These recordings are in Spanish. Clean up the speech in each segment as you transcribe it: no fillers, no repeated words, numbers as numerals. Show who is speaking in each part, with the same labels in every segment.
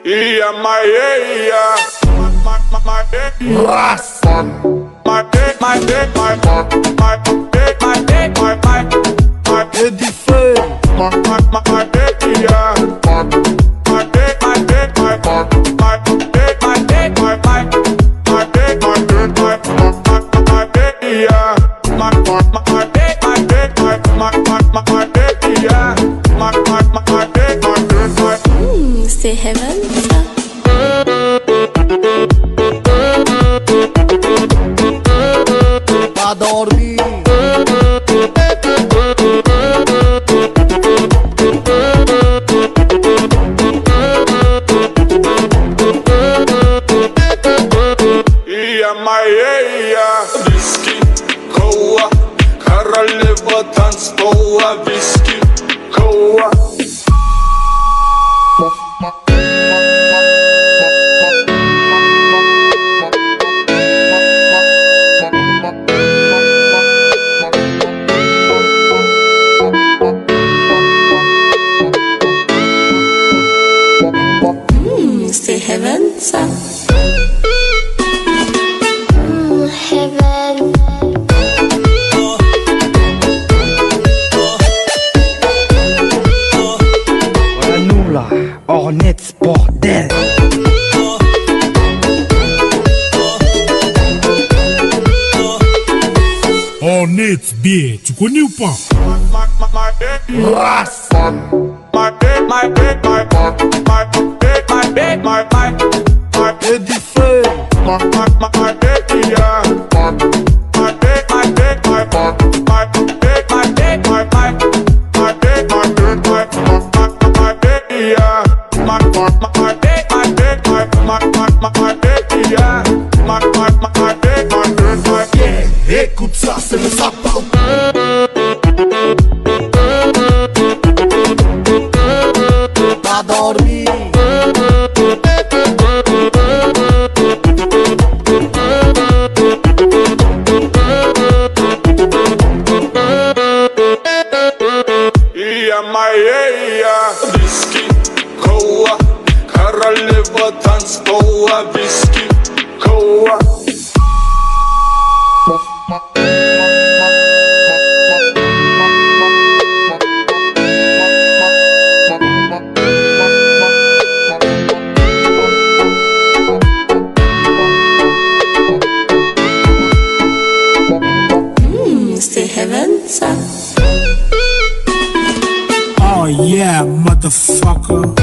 Speaker 1: Yeah, my
Speaker 2: C'est heaven.
Speaker 3: Va dormir.
Speaker 1: Whisky, koła, королева танцпола. Whisky, koła.
Speaker 2: C'est heaven, ça.
Speaker 4: Heaven.
Speaker 3: Voilà nous là, Hornets, bordel.
Speaker 5: Hornets, bien, tu connais ou pas?
Speaker 3: Écoute ça, c'est le sapin. Va dormir.
Speaker 1: Whisky, koła, королева танцпола. Whisky, koła.
Speaker 2: C'est heaven, ça.
Speaker 5: Oh yeah, motherfucker.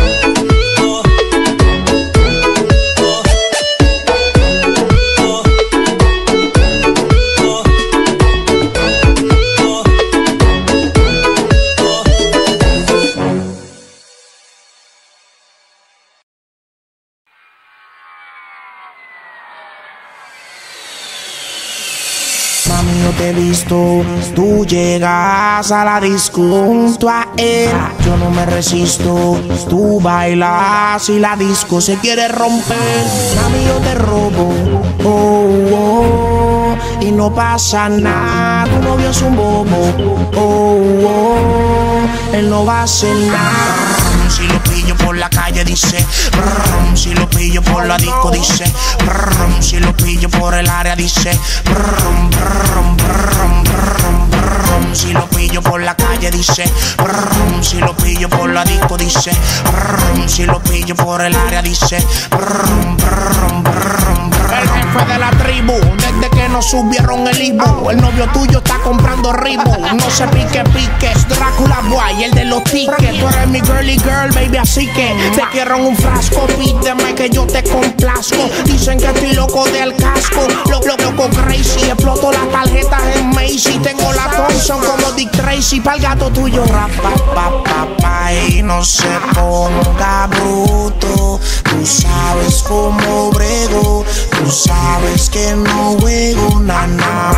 Speaker 6: Mami, yo te he visto, tú llegas a la disco junto a él. Yo no me resisto, tú bailas y la disco se quiere romper. Mami, yo te robo, oh, oh, y no pasa nada. Tu novio es un bobo, oh, oh, él no va a hacer nada. Si lo pillo por la calle dice, brum, si lo pillo por la disco dice, brum, si lo pillo por el área dice, brum, brum, brum, brum, brum, si lo pillo por la calle dice, brum, si lo pillo por la disco dice, brum, si lo pillo por el área dice, brum, brum, brum, brum. El jefe de la tribu, desde que nos subieron el Ibu, el novio tuyo está comprando Reebok. No se pique, es Drácula Boy, el de los tickets. Tú eres mi girly girl, baby, así que te quiero en un frasco. Pídeme que yo te complazco. Dicen que estoy loco del casco, loco crazy. Exploto las tarjetas en Macy. Tengo la Thompson como Dick Tracy. Pa'l gato tuyo, rapa, y no se ponga bruto. Tú sabes cómo brego, tú sabes que no juego nada.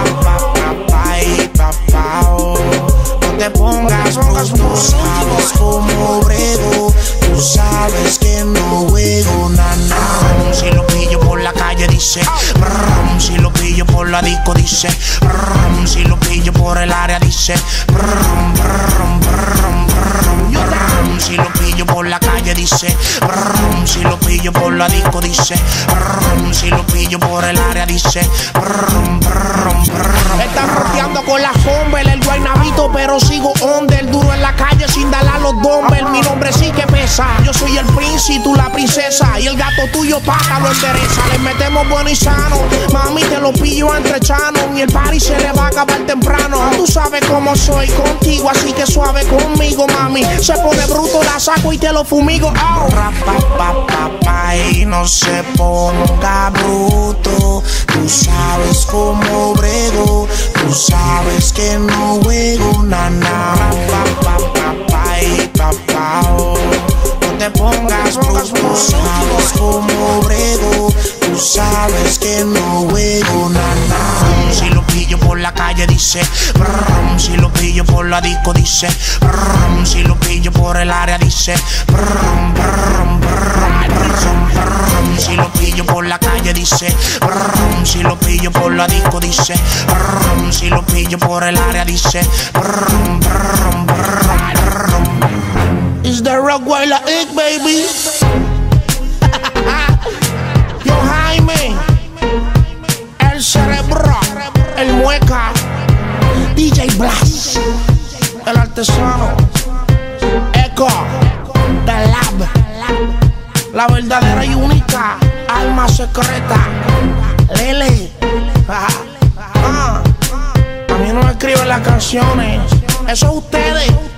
Speaker 6: No te pongas bruto, tú sabes cómo brego, tú sabes que no juego nada. Si lo pillo por la calle dice, brum, si lo pillo por la disco dice, brum, si lo pillo por el área dice, brum, brum, brum, brum, brum. Si lo pillo por la calle dice, brum, si dice. Si lo pillo por el área dice. Están roteando con la Humber, el guaynabito, pero sigo under. Duro en la calle sin darle a los dumbbells. Mi nombre sí que pesa. Yo soy el príncipe, tú la princesa. Y el gato tuyo paga lo endereza. Le metemos bueno y sano. Mami, te lo pillo entre chanos. Y el party se le va a acabar temprano. Tú sabes cómo soy contigo, así que suave conmigo, mami. Se pone bruto, la saco y te lo fumigo. Oh. Y no se ponga bruto. Tú sabes cómo brego. Tú sabes que no juego nana. No te pongas bruto. Tú sabes cómo brego. Tú sabes que no juego nana. Si lo pillo por la calle dice. Si lo pillo por la disco dice. Si lo pillo por el área dice. Si lo pillo por la calle dice. Si lo pillo por la disco dice. Si lo pillo por el área dice. It's the Rockweiler Ick, baby. Yo Jaime, el cerebro, el mueca, DJ Blas, el artesano, Echo, The Lab, la verdadera y única alma secreta, Lele. A mí no me escriben las canciones, eso es ustedes.